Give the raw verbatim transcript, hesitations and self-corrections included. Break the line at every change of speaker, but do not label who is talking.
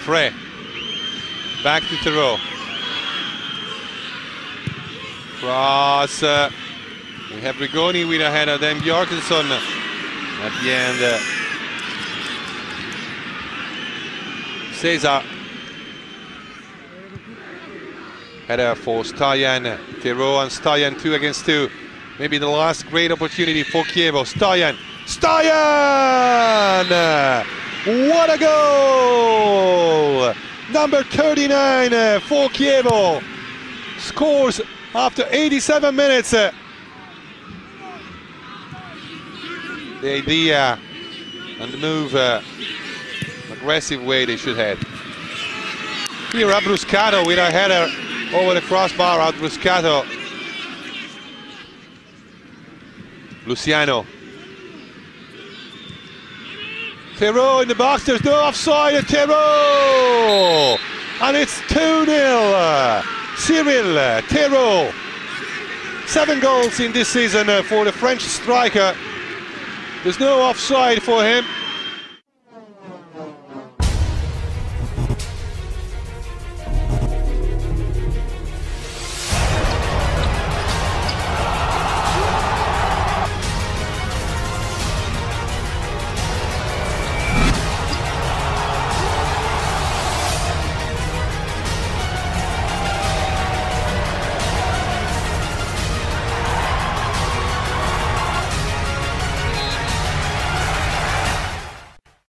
Frey. Back to Theroux. Cross. Uh, we have Rigoni with a header, then Bjorkensson at the end. Uh, Cesar. Header for Stoyan. Theroux and Stoyan two against two. Maybe the last great opportunity for Chievo. Stoyan. Stoyan! What a goal! Number thirty-nine for Chievo. Scores after eighty-seven minutes. The idea and the move, uh, aggressive way they should head. Here Abruscato with a header over the crossbar. Abruscato. Luciano. Theroux in the box, there's no offside at Theroux! And it's two nil. Cyril Theroux. Seven goals in this season uh, for the French striker. There's no offside for him.